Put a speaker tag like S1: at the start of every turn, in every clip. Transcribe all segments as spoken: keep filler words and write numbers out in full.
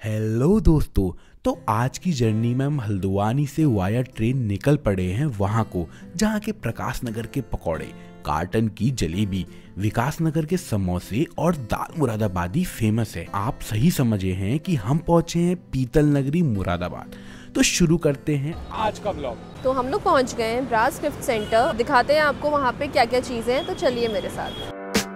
S1: Hello दोस्तों। तो आज की जर्नी में हम हल्द्वानी से वाया ट्रेन निकल पड़े हैं वहां को, जहां के प्रकाश नगर के पकौड़े, कार्टन की जलेबी, विकास नगर के समोसे और दाल मुरादाबादी फेमस है। आप सही समझे हैं कि हम पहुंचे हैं पीतल नगरी मुरादाबाद। तो शुरू करते हैं आज का ब्लॉग।
S2: तो हम लोग पहुंच गए हैं ब्रास गिफ्ट सेंटर। दिखाते हैं आपको वहाँ पे क्या क्या चीज़ें हैं, तो चलिए मेरे साथ।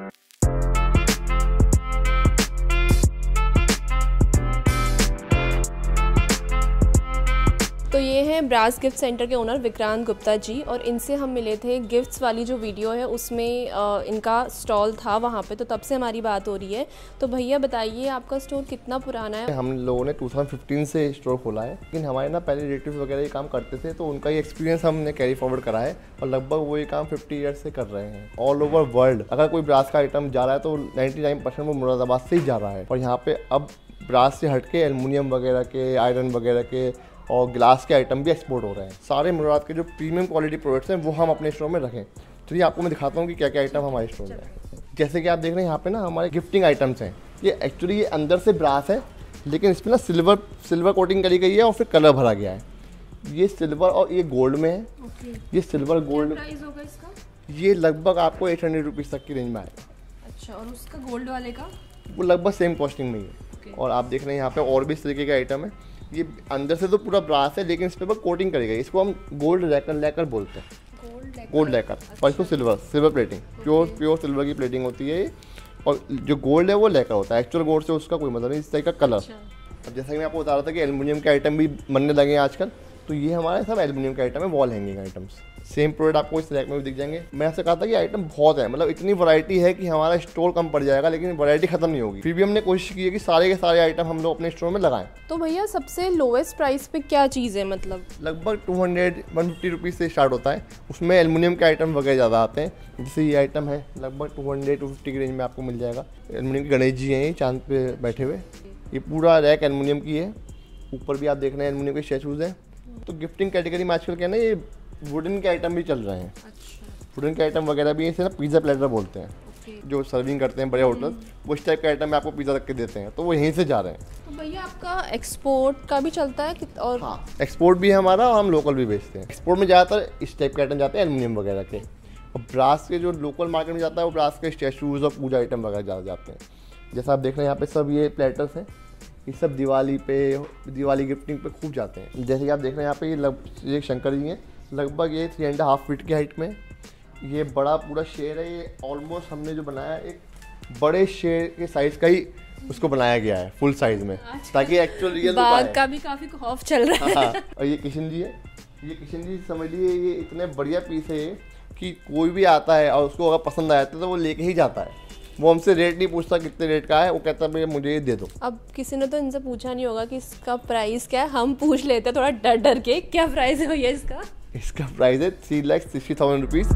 S2: तो ये हैं ब्रास गिफ्ट सेंटर के ओनर विक्रांत गुप्ता जी, और इनसे हम मिले थे। गिफ्ट्स वाली जो वीडियो है उसमें आ, इनका स्टॉल था वहाँ पे, तो तब से हमारी बात हो रही है। तो भैया बताइए, आपका स्टोर कितना पुराना है?
S3: हम लोगों ने दो हज़ार पंद्रह से स्टोर खोला है, लेकिन हमारे ना पहले रिलेटिव्स वगैरह ये काम करते थे, तो उनका ये एक्सपीरियंस हमने कैरी फॉरवर्ड करा है और लगभग वो ये काम पचास ईयर्स से कर रहे हैं। ऑल ओवर वर्ल्ड अगर कोई ब्रास का आइटम जा रहा है तो निन्यानवे परसेंट वो मुरादाबाद से ही जा रहा है। और यहाँ पे अब ब्रास से हट के एल्युमिनियम वगैरह के, आयरन वगैरह के और ग्लास के आइटम भी एक्सपोर्ट हो रहे हैं। सारे मुराद के जो प्रीमियम क्वालिटी प्रोडक्ट्स हैं वो हम अपने स्टोर में रखें। चलिए आपको मैं दिखाता हूँ कि क्या क्या आइटम हमारे स्टोर में है। जैसे कि आप देख रहे हैं यहाँ पे ना हमारे गिफ्टिंग आइटम्स हैं। ये एक्चुअली ये अंदर से ब्रास है, लेकिन इसमें ना सिल्वर सिल्वर कोटिंग करी गई है और फिर कलर भरा गया है। ये सिल्वर और ये गोल्ड में है। okay. ये सिल्वर गोल्ड
S2: प्राइस होगा इसका?
S3: ये लगभग आपको एट हंड्रेड रुपीज़ तक की रेंज में आएगा।
S2: अच्छा, और उसका गोल्ड वाले का? वो
S3: लगभग सेम कॉस्टिंग में ही है। okay. और आप देख रहे हैं यहाँ पे और भी इस तरीके का आइटम है। ये अंदर से तो पूरा ब्रास है, लेकिन इस पे कोटिंग करी गई। इसको हम गोल्ड लैकर लैकर बोलते हैं। Gold lacquer. अच्छा। और इसको silver silver plating, pure pure silver की प्लेटिंग होती है। और जो गोल्ड है वो लैकर होता है। एक्चुअल गोल्ड से उसका कोई मतलब नहीं। इस तरह का कलर। अच्छा। अब जैसा कि मैं आपको बता रहा था कि एल्युमिनियम के आइटम भी बनने लगे हैं आजकल, तो ये हमारे सब एल्युमिनियम के आइटम है, wall hanging items. Same product आपको इस रैक में भी दिख जाएंगे। मैं ऐसे कहा था कि आइटम बहुत है, मतलब इतनी वैरायटी है कि हमारा स्टोर कम पड़ जाएगा, लेकिन वैरायटी खत्म नहीं होगी। फिर भी हमने कोशिश की है कि सारे के सारे आइटम हम लोग अपने स्टोर में लगाएं।
S2: तो भैया सबसे लोएस्ट प्राइस पे क्या चीज़ है? मतलब
S3: लगभग two hundred one fifty rupees से स्टार्ट होता है। उसमें एल्युमिनियम के आइटम वगैरह ज़्यादा आते हैं। जैसे ये आइटम है लगभग टू हंड्रेड टू फिफ्टी की रेंज में आपको मिल जाएगा। एल्युमिनियम के गणेश जी हैं ये चांद पे बैठे हुए। ये पूरा रैक एल्युमिनियम की है। ऊपर भी आप देख रहे हैं एल्युमिनियम के स्टैचूज़ हैं। तो गिफ्टिंग कैटेगरी में आजकल क्या है ना, ये वुडन के आइटम भी चल रहे हैं। अच्छा। वुडन के आइटम वगैरह भी इसे ना पिज़्ज़ा प्लेटर बोलते हैं। okay. जो सर्विंग करते हैं बड़े होटल, वो इस टाइप के आइटम में आपको पिज़्ज़ा रख के देते हैं, तो वो यहीं से जा रहे हैं।
S2: तो भैया आपका एक्सपोर्ट का भी चलता है कि? और
S3: हाँ, एक्सपोर्ट भी है हमारा और हम लोकल भी बेचते हैं। एक्सपोर्ट में ज़्यादातर इस टाइप के आइटम जाते हैं एल्युमिनियम वगैरह के। और ब्रास के जो लोकल मार्केट में जाता है वो ब्रास के स्टैचूज़ और पूजा आइटम वगैरह ज़्यादा जाते हैं। जैसा आप देख रहे हैं यहाँ पे सब ये प्लेटर्स हैं। ये सब दिवाली पे, दिवाली गिफ्टिंग पे खूब जाते हैं। जैसे कि आप देख रहे हैं यहाँ पे ये लग ये शंकर जी हैं। लगभग ये थ्री एंड हाफ फीट की हाइट में। ये बड़ा पूरा शेर है। ये ऑलमोस्ट हमने जो बनाया एक बड़े शेर के साइज़ का ही उसको बनाया गया है, फुल साइज में, ताकि एक्चुअल रियल
S2: बाघ का भी काफ़ी खौफ चल रहा है।
S3: हाँ, और ये किशन जी है। ये किशन जी समझ लिए ये इतने बढ़िया पीस है कि कोई भी आता है और उसको अगर पसंद आया तो वो लेके ही जाता है। वो हमसे रेट नहीं पूछता कितने रेट का है, वो कहता है मुझे ये दे दो। अब
S2: किसी ने तो इनसे पूछा नहीं होगा कि इसका प्राइस क्या है। हम पूछ लेते हैं थोड़ा डर डर के, क्या प्राइस है भैया इसका?
S3: इसका प्राइस है three lakh sixty thousand rupees.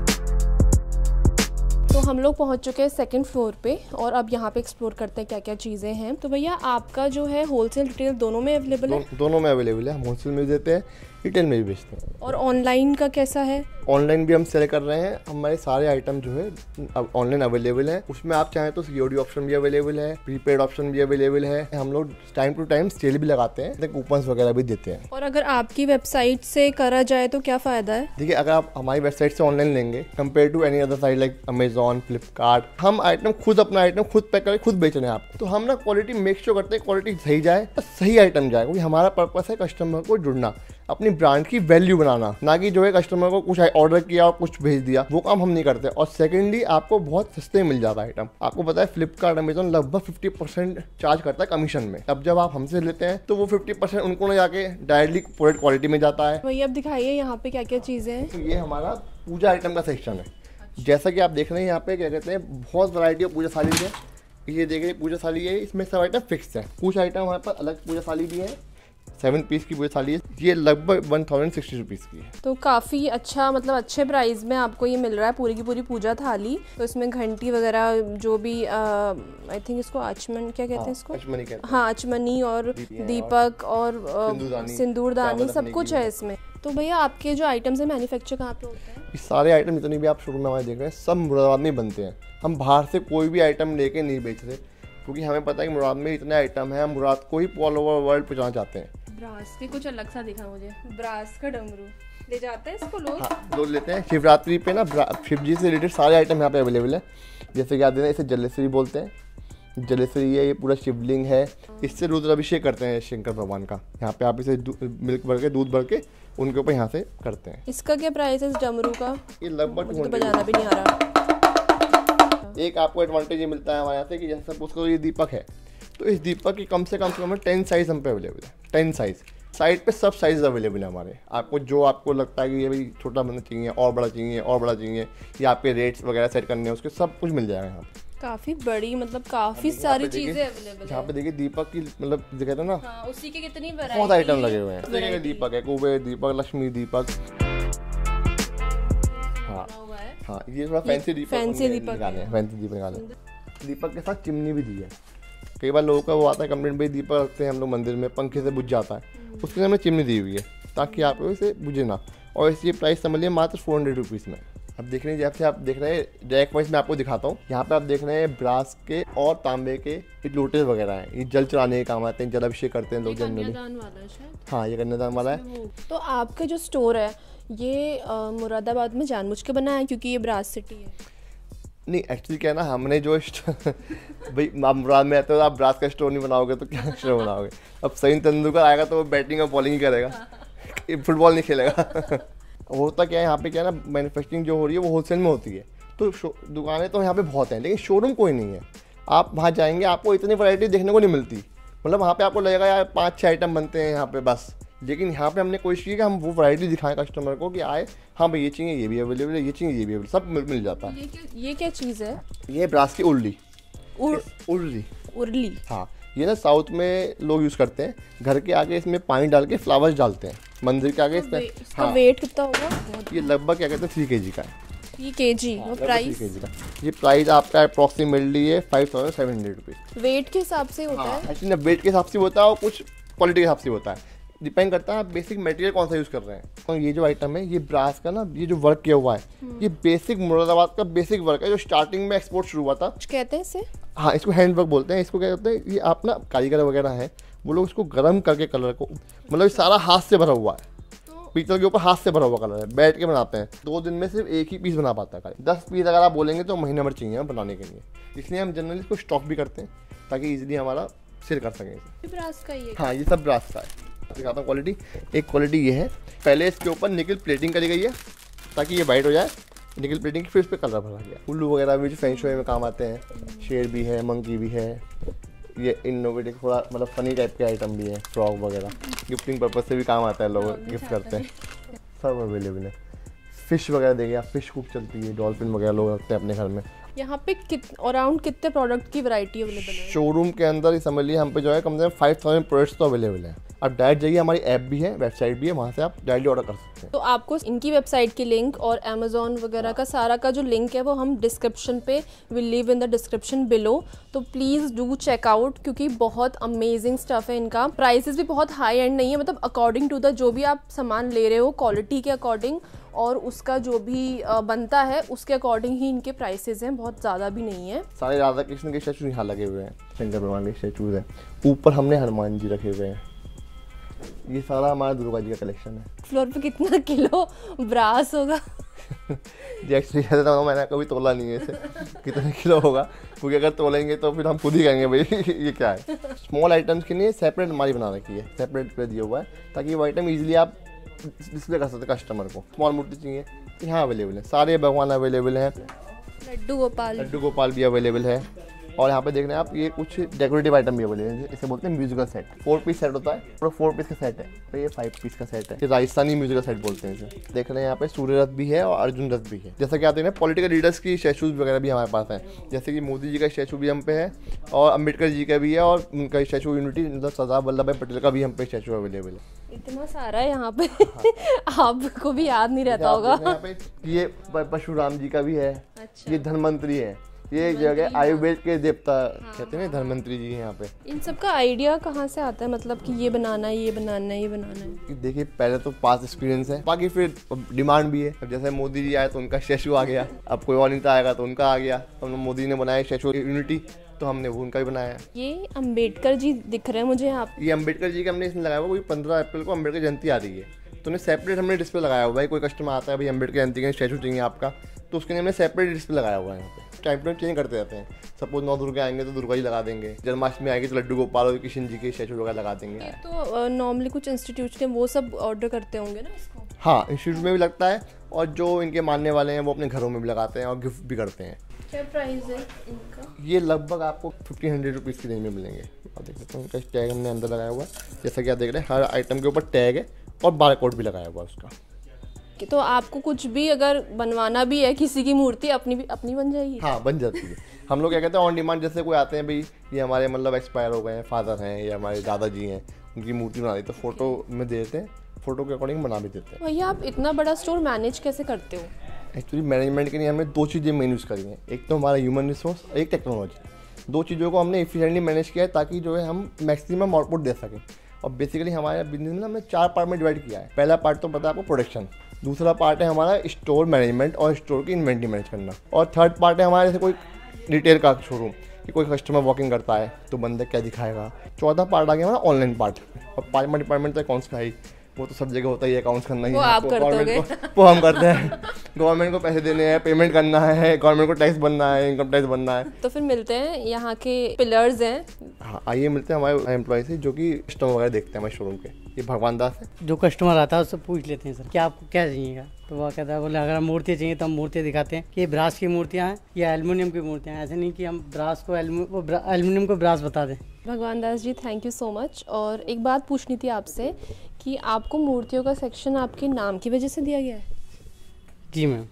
S2: तो हम लोग पहुंच चुके हैं सेकंड फ्लोर पे, और अब यहाँ पे एक्सप्लोर करते हैं क्या क्या चीज़ें हैं। तो भैया आपका जो है होलसेल रिटेल दोनों में अवेलेबल है?
S3: दो, दोनों में अवेलेबल है। हम होलसेल में भी देते हैं, रिटेल में भी बेचते हैं।
S2: और ऑनलाइन का कैसा है?
S3: ऑनलाइन भी हम सेल कर रहे हैं। हमारे सारे आइटम जो है अब ऑनलाइन अवेलेबल है। उसमें आप चाहें तो सीओडी ऑप्शन भी अवेलेबल है, प्रीपेड ऑप्शन भी अवेलेबल है। हम लोग टाइम टू टाइम सेल भी लगाते हैं, कूपन्स वगैरह भी देते हैं।
S2: और अगर आपकी वेबसाइट से करा जाए तो क्या फ़ायदा है?
S3: देखिए, अगर आप हमारी वेबसाइट से ऑनलाइन लेंगे compare to any other site like Amazon, Flipkart, हम आइटम खुद अपना आइटम खुद पैक करके खुद बेच रहे हैं आपको। तो हम ना क्वालिटी मेक श्योर करते हैं, क्वालिटी सही जाए, सही आइटम जाए, क्योंकि हमारा पर्पस है कस्टमर को जुड़ना, अपनी ब्रांड की वैल्यू बनाना, ना कि जो है कस्टमर को कुछ ऑर्डर किया और कुछ भेज दिया, वो काम हम नहीं करते। और सेकेंडली आपको बहुत सस्ते मिल जाता है आइटम। आपको पता है फ्लिपकार्ट, अमेजॉन लगभग फिफ्टी परसेंट चार्ज करता है कमीशन में। अब जब आप हमसे लेते हैं तो वो फिफ्टी परसेंट उनको ना जाके डायरेक्टली प्रोडक्ट क्वालिटी में जाता है।
S2: भैया अब दिखाइए यहाँ पे क्या क्या चीज़ें हैं।
S3: तो ये हमारा पूजा आइटम का सेक्शन है। जैसा कि आप देख रहे हैं यहाँ पे क्या कहते हैं, बहुत वैरायटी ऑफ पूजा थाली है। ये देख रहे हैं पूजा थाली है, इसमें सब आइटम फिक्स है। कुछ आइटम हमारे पास अलग पूजा थाली भी है, सेवन पीस की पूरी थाली है। ये लगभग वन थाउजेंड सिक्सटी रुपीज़ की है।
S2: तो काफ़ी अच्छा, मतलब अच्छे प्राइस में आपको ये मिल रहा है पूरी की पूरी पूजा थाली। तो इसमें घंटी वगैरह जो भी आई थिंक इसको आचमन क्या कहते हैं इसको?
S3: अचमनी कहते हैं।
S2: हाँ, अचमनी और दीपक और सिंदूरदानी सब कुछ है इसमें। तो भैया आपके जो आइटम्स है मैन्युफैक्चर कहाँ पे होता है?
S3: ये सारे आइटम जितने भी आप शोरूम में हमारे देख रहे हैं सब मुरादाबाद में बनते हैं। हम बाहर से कोई भी आइटम लेके नहीं बेच रहे। क्योंकि हमें पता है कि मुराद में इतने आइटम है, हम मुराद को ही ऑल ओवर वर्ल्ड पहुँचाना चाहते हैं।
S2: ब्रास के कुछ अलग सा दिखा मुझे, ब्रास का डमरू ले जाते हैं इसको लोग।
S3: हाँ, लोग लेते हैं। शिवरात्रि पे ना शिव जी से रिलेटेड सारे आइटम यहाँ पे अवेलेबल है। जैसे कि आप देते हैं, इसे जलेश्वरी बोलते हैं। जलेश्वरी है, ये पूरा शिवलिंग है। इससे रुद्राभिषेक करते हैं शंकर भगवान का। यहाँ पे आप इसे मिल्क भर के, दूध भर के उनके ऊपर यहाँ से करते हैं।
S2: इसका क्या प्राइस है इस डमरू का?
S3: ये लगभग
S2: तो बजाना भी नहीं आ रहा।
S3: एक आपको एडवांटेज ये मिलता है हमारे यहाँ से कि जैसे सपोज करो ये दीपक है, तो इस दीपक की कम से कम से कम टेन साइज हम पे अवेलेबल है। टेन साइज साइड पे सब साइज अवेलेबल है हमारे। आपको जो आपको लगता है कि ये भाई छोटा बनना चाहिए, और बड़ा चाहिए, और बड़ा चाहिए, या आपके रेट्स वगैरह सेट करने हैं, उसके सब कुछ मिल जाएगा यहाँ पे।
S2: काफी बड़ी, मतलब काफी सारी चीजें अवेलेबल है।
S3: यहाँ पे देखिए दीपक की, मतलब जो कहते हैं ना,
S2: हाँ, उसी के कितनी
S3: बहुत आइटम लगे हुए हैं। देखिए दीपक है, कुबेर दीपक, लक्ष्मी दीपक। हाँ हाँ, ये थोड़ा फैंसी दीपक,
S2: फैंसी दीपक
S3: निकाले हैं, फैंसी दीपक निकाले। दीपक के साथ चिमनी भी दी है। कई बार लोगों का वो आता है कंप्लेंट, भाई दीपक रखते हैं हम लोग मंदिर में, पंखे से बुझ जाता है, उसके लिए हमने चिमनी दी हुई है ताकि आप इसे बुझे ना। और इसकी प्राइस समझ लिया मात्र फोर हंड्रेड रुपीज़ में। अब देख रहे हैं, जैसे आप देख रहे हैं डायरेक्ट वाइज मैं आपको दिखाता हूँ। यहाँ पे आप देख रहे हैं ब्रास के और तांबे के लोटे वगैरह हैं। ये जल चढ़ाने के काम आते हैं, जल अभिषेक करते हैं लोग जनरली। हाँ, ये कन्यादान वाला है।
S2: तो आपका जो स्टोर है ये आ, मुरादाबाद में जानबूझ के बना है क्योंकि ये ब्रास सिटी है?
S3: नहीं, एक्चुअली क्या है ना, हमने जो भाई आप मुराद में आते हो, आप ब्रास का स्टोर नहीं बनाओगे तो क्या स्टोर बनाओगे? अब सचिन तेंदुलकर आएगा तो वो बैटिंग और बॉलिंग ही करेगा, फुटबॉल नहीं खेलेगा। होता क्या है यहाँ पे, क्या है ना, मैन्युफैक्चरिंग जो हो रही है वो होलसेल में होती है। तो दुकानें तो यहाँ पे बहुत हैं, लेकिन शोरूम कोई नहीं है। आप वहाँ जाएंगे, आपको इतनी वैरायटी देखने को नहीं मिलती। मतलब वहाँ पे आपको लगेगा यार पाँच छः आइटम बनते हैं यहाँ पे बस। लेकिन यहाँ पे हमने कोशिश की कि हम वो वैरायटी दिखाएं कस्टमर को कि आए, हाँ भाई ये चाहिए ये भी अवेलेबल है, ये चाहिए ये भी अवेलेबल, सब मिल, मिल जाता है।
S2: ये क्या, ये क्या चीज़ है?
S3: ये ब्रास की उर्ली।
S2: उर,
S3: उर्ली
S2: उर्ली
S3: हाँ, ये ना साउथ में लोग यूज़ करते हैं। घर के आगे इसमें पानी डाल के फ्लावर्स डालते हैं, मंदिर के आगे इसमें।
S2: इसका वेट कितना होगा?
S3: ये लगभग क्या कहते हैं थ्री के जी का है।
S2: ये केजी और प्राइस?
S3: ये प्राइस आपका अप्रॉक्सीमेटली है five thousand seven hundred rupees.
S2: Weight के हिसाब से होता है?
S3: एक्चुअली वेट के हिसाब से होता है और कुछ क्वालिटी के हिसाब से होता है। डिपेंड करता है आप बेसिक मटेरियल कौन सा यूज़ कर रहे हैं। तो ये जो आइटम है, ये ब्रास का ना, ये जो वर्क किया हुआ है, ये बेसिक मुरादाबाद का बेसिक वर्क है जो स्टार्टिंग में एक्सपोर्ट शुरू हुआ था।
S2: कुछ कहते हैं इसे?
S3: हाँ, इसको हैंड वर्क बोलते हैं। इसको क्या कहते हैं, ये आप ना कारीगर वगैरह हैं, वो लोग इसको गर्म करके कलर को, मतलब सारा हाथ से भरा हुआ है, पीतल के ऊपर हाथ से भरा हुआ कलर है, बैठ के बनाते हैं। दो दिन में सिर्फ एक ही पीस बना पाता है। दस पीस अगर आप बोलेंगे तो महीने भर चाहिए बनाने के लिए, इसलिए हम जनरली इसको स्टॉक भी करते हैं ताकि इजीली हमारा सेल कर सकें इसे।
S2: ब्रास का ये?
S3: हाँ, ये सब ब्रास का है। दिखाता हूँ क्वालिटी। एक क्वालिटी ये है, पहले इसके ऊपर निकल प्लेटिंग करी गई है ताकि ये वाइट हो जाए, निकल प्लेटिंग फिर इस पर कलर भरा गया। उल्लू वगैरह भी जो फैंग शो में काम आते हैं, शेर भी है, मंकी भी है। ये इनोवेटिव थोड़ा मतलब फनी टाइप के आइटम भी है, फ्रॉक वगैरह गिफ्टिंग पर्पज से भी काम आता है, लोग गिफ्ट करते हैं। सब अवेलेबल है। फिश वगैरह देखिए आप, फिश कुक चलती है, डॉल्फिन वगैरह लोग रखते हैं अपने घर में।
S2: यहाँ पे कित अराउंड कितने प्रोडक्ट की वैरायटी अवेलेबल है?
S3: शोरूम के अंदर ही समझ लीजिए हम पे जो है कम से कम फाइव थाउजेंड प्रोडक्ट्स तो अवेलेबल है। आप डायरेक्ट जाइए, हमारी ऐप भी है, वेबसाइट भी है, वहाँ से आप डायरेक्टली ऑर्डर कर सकते हैं।
S2: तो आपको इनकी वेबसाइट की लिंक और अमेजोन वगैरह का सारा का जो लिंक है वो हम डिस्क्रिप्शन पे will leave in the description below. तो प्लीज़ डू चेक आउट क्योंकि बहुत अमेजिंग स्टफ है इनका। प्राइसेस भी बहुत हाई एंड नहीं है, मतलब अकॉर्डिंग टू द जो भी आप सामान ले रहे हो क्वालिटी के अकॉर्डिंग और उसका जो भी बनता है उसके अकॉर्डिंग ही इनके प्राइसेस हैं, बहुत ज़्यादा भी नहीं है।
S3: सारे राधा कृष्ण के स्टैचू यहाँ लगे हुए हैं, शंकर भगवान के स्टैचूज हैं। ऊपर हमने हनुमान जी रखे हुए हैं। ये सारा हमारा दुर्गा जी का कलेक्शन है।
S2: फ्लोर पे कितना किलो ब्रास होगा?
S3: जी एक्चुअली कहता था मैंने कभी तोला नहीं है इसे कितने किलो होगा, क्योंकि अगर तोलेंगे तो फिर हम खुद ही कहेंगे भाई ये क्या है। स्मॉल आइटम्स के लिए सेपरेट हमारी बना रखी है, सेपरेट पे दिया हुआ है ताकि वो आइटम इजीली आप डिस्प्ले कर सकते कस्टमर को। स्मॉल मूर्ति चाहिए यहाँ अवेलेबल है, सारे भगवान अवेलेबल हैं।
S2: लड्डू गोपाल
S3: लड्डू गोपाल भी अवेलेबल है। और यहाँ पे देख रहे हैं आप, ये कुछ डेकोरेटिव आइटम भी अवेलेबल है, इसे बोलते हैं musical set. Four piece set होता है, पूरा फोर पीस का सेट है, तो ये फाइव पीस का सेट है। ये राजस्थानी म्यूजिकल सेट बोलते हैं इसे। देख रहे हैं यहाँ पे सूर्य रथ भी है और अर्जुन रथ भी है। जैसा कि आते हैं पॉलिटिकल लीडर्स की स्टैचूज वगैरह भी हमारे पास है, जैसे कि मोदी जी का स्टैचू भी हम पे है और अम्बेडकर जी का भी है और उनका स्टैचू यूनिटी मतलब सरदार वल्लभ भाई पटेल का भी हम पे स्टैचू अवेलेबल है।
S2: इतना सारा है यहाँ पे आपको भी याद नहीं रहता होगा।
S3: ये परशुराम जी का भी है।
S2: अच्छा।
S3: ये धनवंतरी है, ये जगह आयुर्वेद के देवता कहते हैं धनवंतरी जी यहाँ पे।
S2: इन सब का आइडिया कहाँ से आता है, मतलब कि ये बनाना है ये बनाना है ये बनाना है?
S3: देखिए पहले तो पास एक्सपीरियंस है, बाकी फिर डिमांड भी है। अब जैसे मोदी जी आए तो उनका स्टैचू आ गया, अब कोई और नेता आएगा तो उनका आ गया। तो मोदी ने बनाया स्टैचू यूनिटी, तो हमने वो उनका भी बनाया है।
S2: ये अम्बेडकर जी दिख रहे हैं मुझे यहाँ पे।
S3: ये अम्बेडकर जी का हमने इसमें लगाया हुआ, कोई पंद्रह अप्रैल को अम्बेडकर जयंती आ रही है तो उन्हें सेपरेट हमने डिस्प्ले लगाया हुआ है। कोई कस्टमर आता है भाई अम्बेडकर जयंती का स्टैचू चाहिए आपका, तो उसके लिए हमने सेपरेट डिस्प्ले लगाया हुआ है। यहाँ पे टाइम टाइम चेंज करते रहते हैं। सपोज नौ दुर्गा आएंगे तो दुर्गा जी लगा देंगे, जन्माष्टमी आएगी तो लड्डू गोपाल और कृष्ण जी के स्टैचू वगैरह लगा देंगे।
S2: ये तो नॉर्मली कुछ इंस्टीट्यूट वो सब ऑर्डर करते होंगे ना इसको।
S3: हाँ, इंस्टीट्यूट में भी लगता है और जो इनके मानने वाले हैं वो अपने घरों में भी लगाते हैं और गिफ्ट भी करते हैं।
S2: क्या प्राइस है इनका?
S3: ये लगभग आपको फिफ्टीन हंड्रेड रुपीज़ की रेंज में मिलेंगे। आप देख सकते हैं इनका टैग हमने अंदर लगाया हुआ है, जैसा कि आप देख रहे हैं हर आइटम के ऊपर टैग है और बार कोड भी लगाया हुआ है उसका।
S2: तो आपको कुछ भी अगर बनवाना भी है किसी की मूर्ति अपनी भी अपनी बन जाएगी?
S3: हाँ, बन जाती है। हम लोग क्या कहते हैं ऑन डिमांड, जैसे कोई आते हैं भाई ये हमारे मतलब एक्सपायर हो गए हैं, फादर हैं या हमारे दादाजी हैं, उनकी मूर्ति बना दी तो फोटो में दे देते हैं, फोटो के अकॉर्डिंग बना भी देते हैं।
S2: भैया आप इतना बड़ा स्टोर मैनेज कैसे करते हो?
S3: एक्चुअली मैनेजमेंट के लिए हमने दो चीज़ें मेन यूज़ करी हैं, एक तो हमारा ह्यूमन रिसोर्स, एक टेक्नोलॉजी। दो चीज़ों को हमने इफिशिएंटली मैनेज किया है ताकि जो है हम मैक्सिमम आउटपुट दे सकें। और बेसिकली हमारे बिजनेस में हमने चार पार्ट में डिवाइड किया है। पहला पार्ट तो पता है आपको प्रोडक्शन, दूसरा पार्ट है हमारा स्टोर मैनेजमेंट और स्टोर की इन्वेंट्री मैनेज करना, और थर्ड पार्ट है हमारे जैसे कोई रिटेल का शोरूम कि कोई कस्टमर वॉकिंग करता है तो बंदा क्या दिखाएगा। चौथा पार्ट आ गया हमारा ऑनलाइन पार्ट, और पाँचवा डिपार्टमेंट तो अकाउंट्स का ही, वो तो सब जगह होता ही है, अकाउंट्स करना ही
S2: वो
S3: है।
S2: आप करते
S3: को, वो हम करते हैं। गवर्नमेंट को पैसे देने हैं, पेमेंट करना है, गवर्नमेंट को टैक्स बनना है, इनकम टैक्स बनना है।
S2: तो फिर मिलते हैं यहाँ के पिलर्स हैं।
S3: हाँ, आइए मिलते हैं हमारे एम्प्लॉय से जो कि कस्टमर वगैरह देखते हैं हमारे शोरूम के। ये भगवान दास है।
S4: जो कस्टमर आता है उससे पूछ लेते हैं सर क्या आपको क्या चाहिएगा, तो वो कहता है बोले अगर हम मूर्तियाँ चाहिए तो हम मूर्तियाँ दिखाते हैं कि ये ब्रास की मूर्तियाँ हैं या एल्युमिनियम की मूर्तियाँ हैं। ऐसे नहीं कि हम ब्रास को एल्युमिनियम को ब्रास बता दें।
S2: Bhagwan Das ji thank you so much. और एक बात पूछनी थी आपसे कि आपको मूर्तियों का सेक्शन आपके नाम की वजह से दिया गया है?
S4: जी मैम।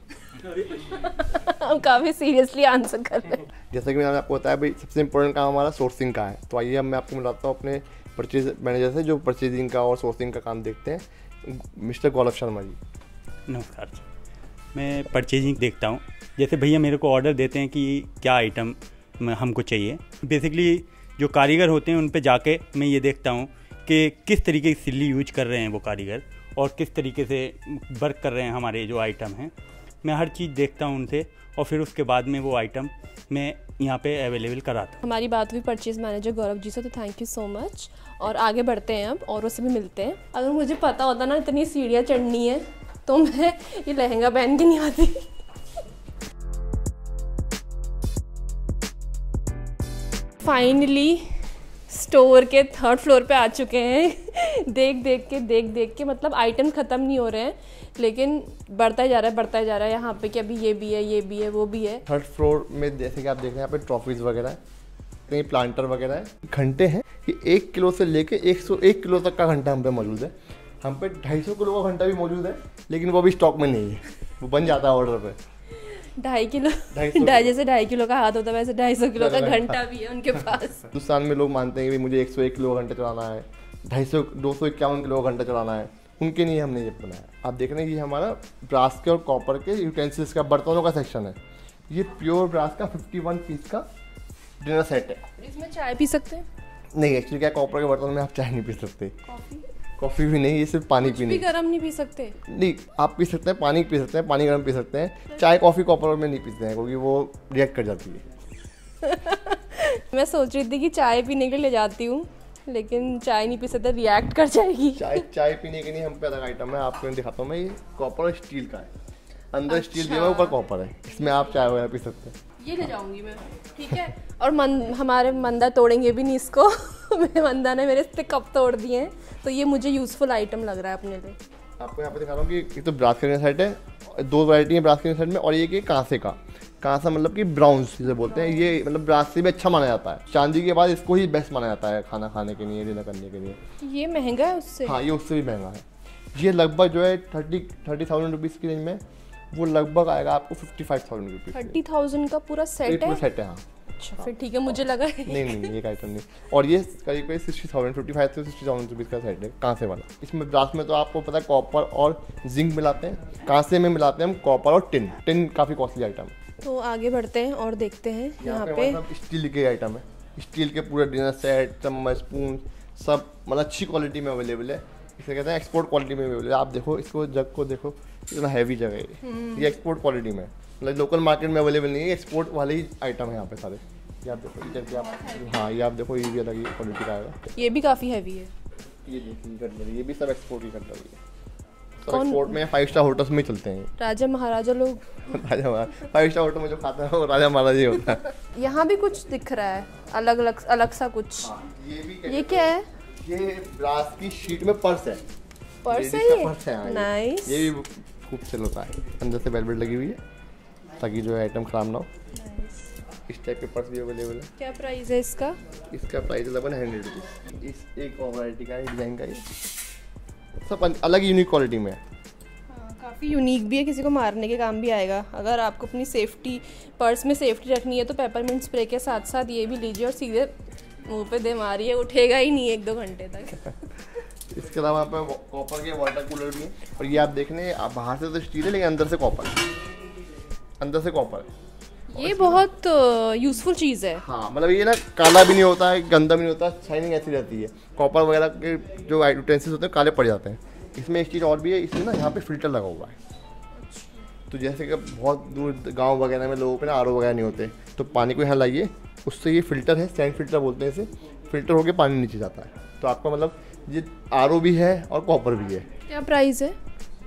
S2: हम काफ़ी सीरियसली आंसर कर रहे हैं।
S3: जैसा कि मैंने आपको बताया भाई सबसे इम्पोर्टेंट काम हमारा सोर्सिंग का है, तो आइए अब मैं आपको मिलाता हूँ अपने परचेज मैनेजर से जो परचेजिंग का और सोर्सिंग का काम देखते हैं, मिस्टर गौरव शर्मा जी।
S5: नमस्कार जी, मैं परचेजिंग देखता हूँ। जैसे भैया मेरे को ऑर्डर देते हैं कि क्या आइटम हमको चाहिए, बेसिकली जो कारीगर होते हैं उन पे जाके मैं ये देखता हूँ कि किस तरीके की सिल्ली यूज कर रहे हैं वो कारीगर और किस तरीके से वर्क कर रहे हैं हमारे जो आइटम हैं। मैं हर चीज़ देखता हूँ उनसे और फिर उसके बाद में वो आइटम मैं यहाँ पे अवेलेबल कराता हूँ।
S2: हमारी बात हुई परचेज मैनेजर गौरव जी से, तो थैंक यू सो मच। और आगे बढ़ते हैं अब और उससे भी मिलते हैं। अगर मुझे पता होता ना इतनी सीढ़ियाँ चढ़नी है तो मैं ये लहंगा पहन के नहीं आती। फाइनली स्टोर के थर्ड फ्लोर पे आ चुके हैं। देख देख के देख देख के मतलब आइटम ख़त्म नहीं हो रहे हैं, लेकिन बढ़ता ही जा रहा है बढ़ता ही जा रहा है यहाँ पे कि अभी ये भी है ये भी है वो भी है।
S3: थर्ड फ्लोर में जैसे कि आप देख रहे हैं यहाँ पे ट्रॉफीज़ वगैरह है, कहीं प्लांटर वगैरह है, घंटे हैं कि एक किलो से लेके एक सौ एक किलो तक का घंटा हम पे मौजूद है। हम पे ढाई सौ किलो का घंटा भी मौजूद है, लेकिन वो भी स्टॉक में नहीं है, वो बन जाता है ऑर्डर पे।
S2: ढाई किलो ढाई जैसे ढाई किलो का हाथ होता है वैसे ढाई सौ किलो का घंटा भी है उनके पास।
S3: हिंदुस्तान में लोग मानते हैं कि मुझे एक सौ एक किलो का घंटा चलाना है, ढाई सौ दो सौ इक्यावन किलो का घंटा चलाना है, उनके लिए हमने ये बनाया। आप देख रहे हैं ये हमारा ब्रास के और कॉपर के यूटेंसिल्स का बर्तनों का सेक्शन है। ये प्योर ब्रास का इक्यावन पीस का डिनर सेट है।
S2: इसमें चाय पी सकते हैं?
S3: नहीं, एक्चुअली क्या कॉपर के बर्तन में आप चाय नहीं पी सकते, कॉफ़ी भी नहीं, ये सिर्फ पानी पीने।
S2: भी गरम नहीं पी सकते?
S3: नहीं, आप पी सकते हैं, पानी पी सकते हैं, पानी गर्म पी सकते हैं। चाय कॉफ़ी कॉपर में नहीं पीते हैं क्योंकि वो रिएक्ट कर जाती है।
S2: मैं सोच रही थी कि चाय पीने के लिए ले जाती हूँ, लेकिन चाय नहीं पी सकते, रिएक्ट कर जाएगी।
S3: चाय चाय पीने के लिए हम पे अलग आइटम है, आपको दिखाता हूँ मैं। ये कॉपर और स्टील का है, अंदर अच्छा। स्टील दिया हुआ, ऊपर कॉपर है, इसमें आप चाय वगैरह पी सकते हैं।
S2: ये ले जाऊंगी मैं, ठीक है। और मन, हमारे मंदा तोड़ेंगे भी नहीं इसको। मेरे मंदा ने मेरे से कप तोड़ दिए हैं, तो ये मुझे यूजफुल आइटम लग रहा है अपने लिए।
S3: आपको यहाँ पे दिखा रहा हूँ कि एक तो ब्रास का सेट है, दो वैरायटी है ब्रास के सेट में, और ये कि कांसे का। कांसा मतलब कि ब्राउन्स जिसे बोलते हैं, ये मतलब ब्रास से भी अच्छा माना जाता है। चांदी के बाद इसको ही बेस्ट माना जाता है खाना खाने के लिए, डिनर करने के लिए।
S2: ये महंगा है उससे? हाँ,
S3: ये उससे भी महंगा है। ये लगभग जो है थर्टी थर्टी थाउजेंड रुपीज़ की रेंज में, वो लगभग आएगा आपको fifty five thousand rupees.
S2: Thirty thousand का पूरा सेट है?
S3: सेट है, हाँ।
S2: अच्छा, फिर ठीक है, मुझे लगा है।
S3: नहीं नहीं, ये आइटम नहीं। और ये करीब करीब सिक्सटी थाउजेंड फिफ्टी फाइव से सिक्सटी थाउजेंड रुपीज़ का सेट है, कांसे वाला। इसमें ब्रास में तो आपको पता है कॉपर और जिंक मिलाते हैं, कांसे में मिलाते हैं हम कॉपर और टिन। टिन काफ़ी कॉस्टली आइटम है।
S2: तो आगे बढ़ते हैं और देखते हैं यहाँ पे।
S3: स्टील के आइटम है, स्टील के पूरे डिनर सेट, चम्मच, स्पून सब मतलब अच्छी क्वालिटी में अवेलेबल है। इसे कहते हैं एक्सपोर्ट क्वालिटी में अवेलेबल है। आप देखो इसको, जग को देखो, इतना हैवी जग है ये। ये एक्सपोर्ट क्वालिटी में, मतलब लोकल मार्केट में अवेलेबल नहीं है, एक्सपोर्ट वाले ही आइटम है यहाँ पे सारे। ये आप देखो, जैसे आप हाँ ये आप देखो, ये भी अलग ही क्वालिटी का आएगा।
S2: ये भी काफ़ी हैवी है।
S3: ये देखिए कटलरी, ये भी सब एक्सपोर्ट की कटलरी है। सब
S2: कौन-
S3: एक्सपोर्ट में फाइव स्टार होटल्स में चलते हैं।
S2: राजा महाराजा लोग।
S3: राजा महाराजा फाइव स्टार होटल में जो खाता है वो राजा महाराजा ही होता है।
S2: यहाँ भी कुछ दिख रहा है अलग अलग अलग सा कुछ।
S3: ये भी
S2: ये क्या है?
S3: ये ब्रास की शीट में पर्स है।
S2: पर्स है
S3: लेडीज का
S2: ये?
S3: पर्स है, हाँ, ये।
S2: नाइस।
S3: ये भी खूब सेल होता है। अंदर से वेलवेट लगी हुई है ताकि जो है आइटम खराब ना हो। इस टाइप के पर्स भी अवेलेबल है।
S2: क्या प्राइस है इसका?
S3: इसका प्राइस इलेवन हंड्रेड रुपीज़। इस एक और वैरायटी का है डिज़ाइन का, ये सब अलग यूनिक क्वालिटी में है।
S2: हाँ, काफ़ी यूनिक भी है, किसी को मारने के काम भी आएगा। अगर आपको अपनी सेफ्टी पर्स में सेफ्टी रखनी है तो पेपरमिंट स्प्रे के साथ साथ ये भी लीजिए और सीधे मुंह पे दे मारिए, उठेगा ही नहीं एक दो घंटे तक।
S3: इसके अलावा यहाँ पे कॉपर के वाटर कूलर भी हैं। और ये आप देख लें, आप बाहर से तो स्टील है लेकिन अंदर से कॉपर है, अंदर से कॉपर है।
S2: ये बहुत यूज़फुल चीज़ है।
S3: हाँ मतलब ये ना काला भी नहीं होता है, गंदा भी नहीं होता, शाइनिंग ऐसी रहती है। कॉपर वगैरह के जो यूटेंसिल्स होते हैं काले पड़ जाते हैं। इसमें एक चीज़ और भी है, इसमें ना यहाँ पे फिल्टर लगा हुआ है। तो जैसे कि बहुत दूर गांव वगैरह में लोगों पे ना आर ओ वगैरह नहीं होते, तो पानी को यहाँ लाइए, उससे ये फिल्टर है, सैंड फिल्टर बोलते हैं इसे, फिल्टर होकर पानी नीचे जाता है। तो आपका मतलब ये आर ओ भी है और कॉपर भी है।
S2: क्या प्राइस है?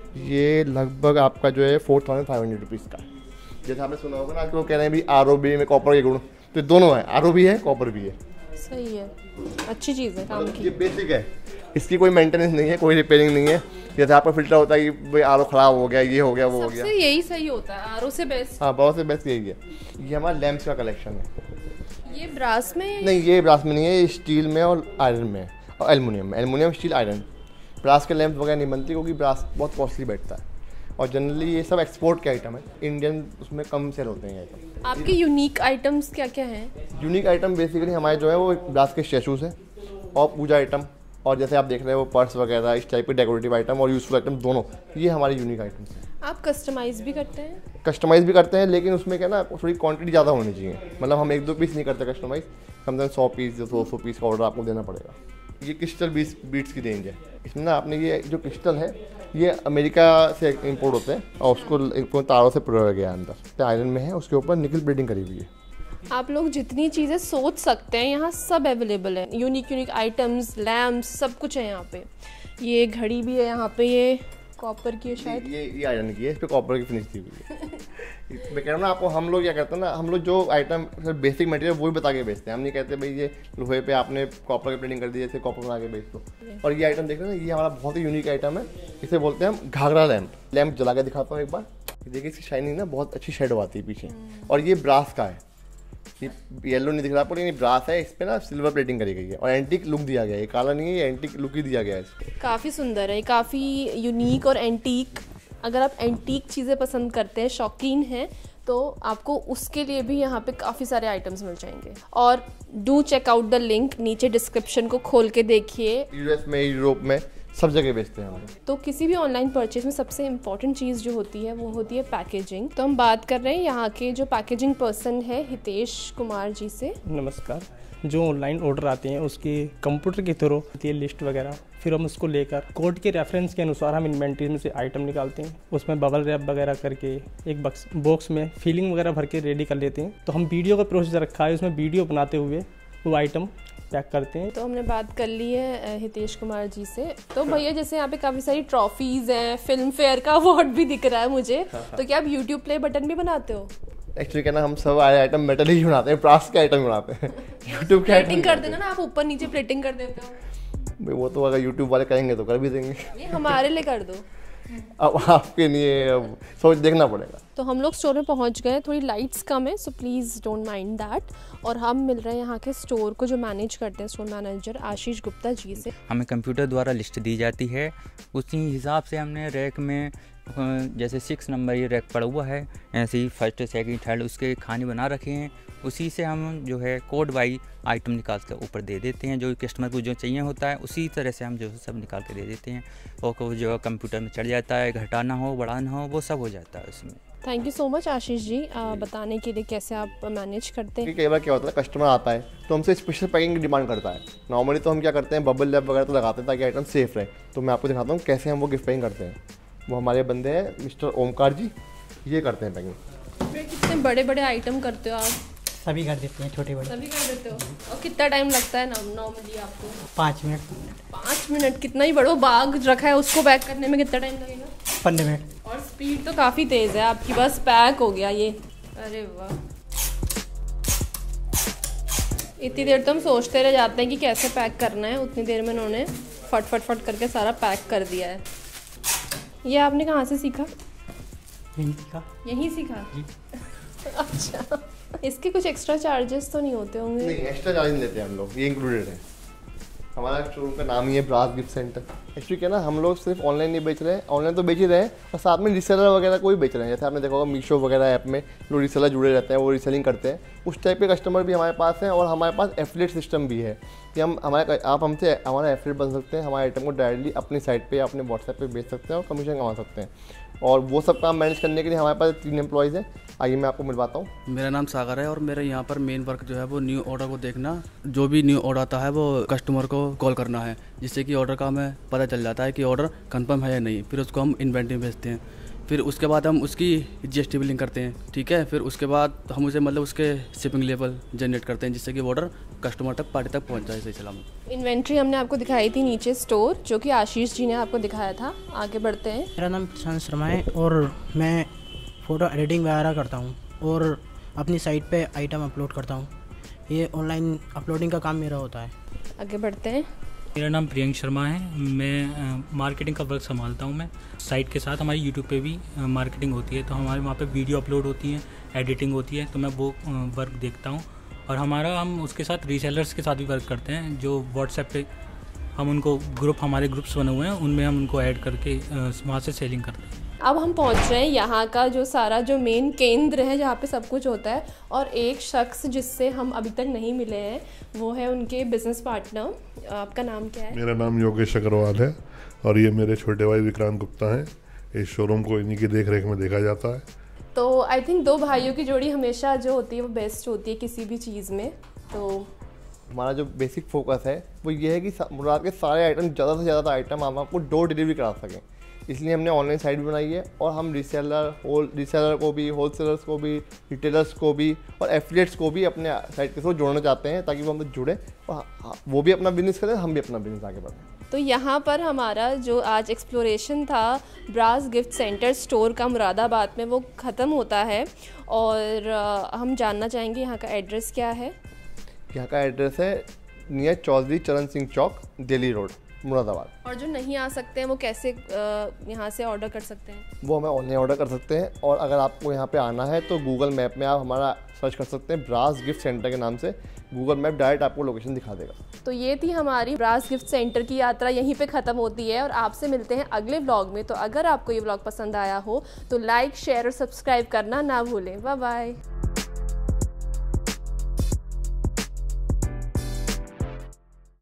S3: ये लगभग आपका जो है four thousand five hundred rupees का है। जैसे आपने सुना होगा ना आजकल लोग कह रहे हैं भी आर ओ बी में कॉपर के गुण, तो दोनों है, आर ओ भी है कॉपर भी है।
S2: सही है, अच्छी चीज़ है काम की।
S3: ये बेसिक है, इसकी कोई मेंटेनेंस नहीं है, कोई रिपेयरिंग नहीं है। जैसे आपका फिल्टर होता है कि भाई आर ओ खराब हो गया, ये हो गया, वो हो गया,
S2: सबसे यही सही होता है, आर ओ से बेस्ट।
S3: हाँ बहुत से बेस्ट यही है। ये हमारा लैम्प्स का कलेक्शन है।
S2: ये ब्रास में है?
S3: नहीं ये ब्रास में नहीं है, ये स्टील में और आयरन में है और एलुमिनियम में। Aluminium, steel, iron. ब्रास के लैम्प वगैरह नहीं बनती क्योंकि ब्रास बहुत कॉस्टली बैठता है और जनरली ये सब एक्सपोर्ट के आइटम है, इंडियन उसमें कम सेल होते हैं आइटम।
S2: आपके यूनिक आइटम्स क्या क्या हैं?
S3: यूनिक आइटम बेसिकली हमारे जो है वो ब्रास के स्टैचूज हैं और पूजा आइटम, और जैसे आप देख रहे हैं वो पर्स वगैरह, इस टाइप के डेकोरेटिव आइटम और यूजफुल आइटम दोनों, ये हमारे यूनिक आइटम्स हैं।
S2: आप कस्टमाइज भी करते हैं?
S3: कस्टमाइज़ भी करते हैं लेकिन उसमें क्या ना थोड़ी क्वांटिटी ज़्यादा होनी चाहिए। मतलब हम एक दो पीस नहीं करते कस्टमाइज़, कम से कम सौ पीस या दो सौ पीस का ऑर्डर आपको देना पड़ेगा। ये क्रिस्टल बीस बीट्स की रेंज है। इसमें ना आपने ये जो क्रिस्टल है ये अमेरिका से इंपोर्ट होते हैं और उसको तारों से पिरोया गया है अंदर, तो आयरन में है, उसके ऊपर निकल प्लेटिंग करी हुई है।
S2: आप लोग जितनी चीज़ें सोच सकते हैं यहाँ सब अवेलेबल है। यूनिक यूनिक आइटम्स, लैम्प्स, सब कुछ है यहाँ पे। ये घड़ी भी है यहाँ पे, ये कॉपर की है शायद।
S3: ये ये आयरन की है, इस पर कॉपर की फिनिश दी हुई है। मैं कह रहा हूँ ना आपको, हम लोग क्या करते हैं ना, हम लोग जो आइटम बेसिक मटेरियल वो ही बता के बेचते हैं। हम नहीं कहते भाई ये लोहे पे आपने कॉपर की प्रिंटिंग कर दी, जैसे कॉपर बना के बेच दो। और ये आइटम देख रहे हैं ना, ये हमारा बहुत ही यूनिक आइटम है। इसे बोलते हैं हम घाघरा लैम्प। लैम्प जला के दिखाता हूँ एक बार, देखिए इसकी शाइनिंग ना बहुत अच्छी शेड आती है पीछे। और ये ब्रास का है, ये येलो नहीं दिख रहा आपको लेकिन ब्रास है, इस पे ना सिल्वर प्लेटिंग करी गई है और एंटीक लुक दिया गया है। ये काला नहीं है, ये एंटीक लुक ही दिया गया है।
S2: काफ़ी सुंदर है, काफ़ी यूनिक और एंटीक। अगर आप एंटीक चीज़ें पसंद करते हैं, शौकीन हैं, तो आपको उसके लिए भी यहाँ पे काफ़ी सारे आइटम्स मिल जाएंगे। और do check out the link, नीचे डिस्क्रिप्शन को खोल के देखिए।
S3: यूएस में, यूरोप में, सब जगह बेचते हैं हम।
S2: तो किसी भी ऑनलाइन परचेज में सबसे इम्पॉर्टेंट चीज़ जो होती है वो होती है पैकेजिंग। तो हम बात कर रहे हैं यहाँ के जो पैकेजिंग पर्सन है हितेश कुमार जी से।
S6: नमस्कार। जो ऑनलाइन ऑर्डर आते हैं उसकी कंप्यूटर के थ्रू होती है लिस्ट वगैरह, फिर हम उसको लेकर कोड के रेफरेंस के अनुसार हम इन्वेंट्री में से आइटम निकालते हैं, उसमें बबल रैप वगैरह करके एक बक्स बॉक्स में फीलिंग वगैरह भर के रेडी कर लेते हैं। तो हम वीडियो का प्रोसेस रखा है, उसमें वीडियो बनाते हुए वो आइटम पैक करते हैं।
S2: तो हमने बात कर ली है हितेश कुमार जी से। तो भैया जैसे यहाँ पे काफ़ी सारी ट्रॉफीज हैं, फिल्म फेयर का अवार्ड भी दिख रहा है मुझे, तो क्या आप यूट्यूब प्ले बटन भी बनाते हो?
S3: एक्चुअली क्या ना, हम सब आइटम मेटल ही बनाते हैं, ब्रास के आइटम बनाते हैं। यूट्यूब के
S2: प्लेटिंग कर देना ना आप, ऊपर नीचे प्लेटिंग कर देते हो।
S3: भाई वो तो अगर यूट्यूब वाले करेंगे तो कर भी देंगे।
S2: ये हमारे लिए कर दो।
S3: अब आपके लिए अब सोच देखना पड़ेगा।
S2: तो हम लोग स्टोर में पहुंच गए, थोड़ी लाइट्स कम है, so please don't mind that. और हम मिल रहे हैं यहाँ के स्टोर को जो मैनेज करते हैं, स्टोर मैनेजर आशीष गुप्ता जी से।
S7: हमें कंप्यूटर द्वारा लिस्ट दी जाती है, उसी हिसाब से हमने रैक में जैसे सिक्स नंबर ये रैक पड़ा हुआ है, ऐसे ही फर्स्ट सेकंड थर्ड उसके खाने बना रखे हैं, उसी से हम जो है कोड वाई आइटम निकाल कर ऊपर दे देते हैं। जो कस्टमर को जो चाहिए होता है उसी तरह से हम जो है सब निकाल के दे देते हैं। और जो कंप्यूटर में चढ़ जाता है, घटाना हो बढ़ाना हो वो सब हो जाता है उसमें।
S2: Thank you so much Ashish ji आ, बताने के लिए कैसे आप मैनेज करते हैं।
S3: कई बार क्या होता है, कस्टमर आता है तो हमसे स्पेशल पैकिंग की डिमांड करता है। नॉर्मली तो हम क्या करते हैं, बबल रैप वगैरह तो लगाते हैं ताकि आइटम सेफ रहे। तो मैं आपको दिखाता हूँ कैसे हम वो गिफ्ट पैकिंग करते हैं। वो हमारे बंदे हैं मिस्टर ओमकार जी, ये करते हैं पैकिंग।
S2: कितने बड़े बड़े आइटम करते हो आप।
S4: सभी कर देते हैं, छोटे बड़े
S2: सभी कर देते हो। और कितना टाइम लगता है नॉर्मली आपको?
S4: पाँच मिनट
S2: पाँच मिनट कितना ही बड़ा बाग रखा है, उसको पैक करने में कितना टाइम लगेगा?
S4: पंद्रह मिनट।
S2: और स्पीड तो काफ़ी तेज़ है आपकी, बस पैक हो गया ये। अरे वाह, इतनी देर तो हम सोचते रह जाते हैं कि कैसे पैक करना है, उतनी देर में उन्होंने फट फट फट करके सारा पैक कर दिया है। ये आपने कहाँ से सीखा?
S4: यहीं सीखा।
S2: यहीं सीखा? अच्छा, इसके कुछ एक्स्ट्रा चार्जेस तो नहीं होते होंगे?
S3: नहीं, एक्स्ट्रा चार्ज नहीं लेते हम लोग, ये इंक्लूडेड है। हमारा शोरूम का नाम ही है ब्रास गिफ्ट सेंटर। एक्चुअली क्या ना, हम लोग सिर्फ ऑनलाइन नहीं बेच रहे हैं, ऑनलाइन तो बेच ही रहे हैं और साथ में रीसेलर वगैरह को भी बेच रहे हैं। जैसे आपने देखा होगा मीशो वगैरह ऐप में जो रीसेलर जुड़े रहते हैं, वो रीसेलिंग करते हैं, उस टाइप के कस्टमर भी हमारे पास हैं। और हमारे पास एफिलिएट सिस्टम भी है कि हम हमारे आप हमसे हमारा एफिलिएट बन सकते हैं, हमारे आइटम को डायरेक्टली अपनी साइट पर या अपने व्हाट्सएप पर बेच सकते हैं और कमीशन कमा सकते हैं। और वो सब काम मैनेज करने के लिए हमारे पास तीन एम्प्लॉयज़ हैं। आइए मैं आपको मिलवाता हूँ।
S8: मेरा नाम सागर है और मेरे यहाँ पर मेन वर्क जो है वो न्यू ऑर्डर को देखना, जो भी न्यू ऑर्डर आता है वो कस्टमर को कॉल करना है, जिससे कि ऑर्डर का हमें पता चल जाता है कि ऑर्डर कंफर्म है या नहीं। फिर उसको हम इन्वेंटरी में भेजते हैं, फिर उसके बाद हम उसकी जीएसटी बिलिंग करते हैं, ठीक है। फिर उसके बाद हम उसे मतलब उसके शिपिंग लेवल जनरेट करते हैं, जिससे कि ऑर्डर कस्टमर तक पार्टी तक पहुँच जाए सही सलामत।
S2: इन्वेंट्री हमने आपको दिखाई थी नीचे स्टोर, जो कि आशीष जी ने आपको दिखाया था। आगे बढ़ते हैं।
S9: मेरा नाम प्रशांत शर्मा है और मैं फ़ोटो एडिटिंग वगैरह करता हूँ और अपनी साइट पे आइटम अपलोड करता हूँ। ये ऑनलाइन अपलोडिंग का काम मेरा होता है।
S2: आगे बढ़ते हैं।
S10: मेरा नाम प्रियंक शर्मा है, मैं मार्केटिंग का वर्क संभालता हूँ। मैं साइट के साथ हमारी यूट्यूब पे भी मार्केटिंग होती है, तो हमारे वहाँ पे वीडियो अपलोड होती है, एडिटिंग होती है, तो मैं वो वर्क देखता हूँ। और हमारा हम उसके साथ रीसेलर्स के साथ भी वर्क करते हैं, जो व्हाट्सएप पे हम उनको ग्रुप हमारे ग्रुप्स बने हुए हैं, उनमें हम उनको ऐड करके वहाँ से सेलिंग करते हैं।
S2: अब हम पहुंच रहे हैं यहाँ का जो सारा जो मेन केंद्र है, जहाँ पे सब कुछ होता है। और एक शख्स जिससे हम अभी तक नहीं मिले हैं, वो है उनके बिजनेस पार्टनर। आपका नाम क्या है?
S11: मेरा नाम योगेश अग्रवाल है और ये मेरे छोटे भाई विक्रांत गुप्ता हैं। इस शोरूम को इन्हीं की देख रेख में देखा जाता है। तो
S2: आई थिंक दो भाइयों की जोड़ी हमेशा जो होती है वो बेस्ट होती है किसी भी चीज़ में। तो
S3: हमारा जो बेसिक फोकस है वो ये है कि मुराद के सारे आइटम, ज़्यादा से ज़्यादा आइटम हम आपको डोर डिलीवरी करा सकें। इसलिए हमने ऑनलाइन साइट बनाई है और हम रीसेलर होल रीसेलर को भी, होलसेलर्स को भी, रिटेलर्स को भी और एफिलिएट्स को भी अपने साइट के साथ जोड़ना चाहते हैं, ताकि वो हमसे जुड़े और वो भी अपना बिजनेस करें, हम भी अपना बिजनेस आगे बढ़ें।
S2: तो यहाँ पर हमारा जो आज एक्सप्लोरेशन था ब्रास गिफ्ट सेंटर स्टोर का मुरादाबाद में, वो ख़त्म होता है। और हम जानना चाहेंगे यहाँ का एड्रेस क्या है।
S3: यहाँ का एड्रेस है नियर चौधरी चरण सिंह चौक, दिल्ली रोड, मुरादाबाद।
S2: और जो नहीं आ सकते हैं वो कैसे यहाँ से ऑर्डर कर सकते हैं?
S3: वो हमें ऑनलाइन ऑर्डर कर सकते हैं। और अगर आपको यहाँ पे आना है तो गूगल मैप में आप हमारा सर्च कर सकते हैं ब्रास गिफ्ट सेंटर के नाम से। गूगल मैप डायरेक्ट आपको लोकेशन दिखा देगा।
S2: तो ये थी हमारी ब्रास गिफ्ट सेंटर की यात्रा, यहीं पे ख़त्म होती है और आपसे मिलते हैं अगले व्लॉग में। तो अगर आपको ये व्लॉग पसंद आया हो तो लाइक, शेयर और सब्सक्राइब करना ना भूलें। Bye bye.